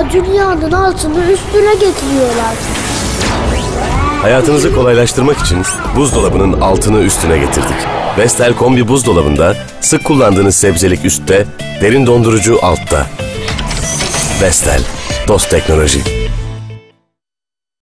dünyanın altını üstüne getiriyorlar. Hayatınızı kolaylaştırmak için buzdolabının altını üstüne getirdik. Vestel Kombi buzdolabında sık kullandığınız sebzelik üstte, derin dondurucu altta. Vestel, dost teknoloji.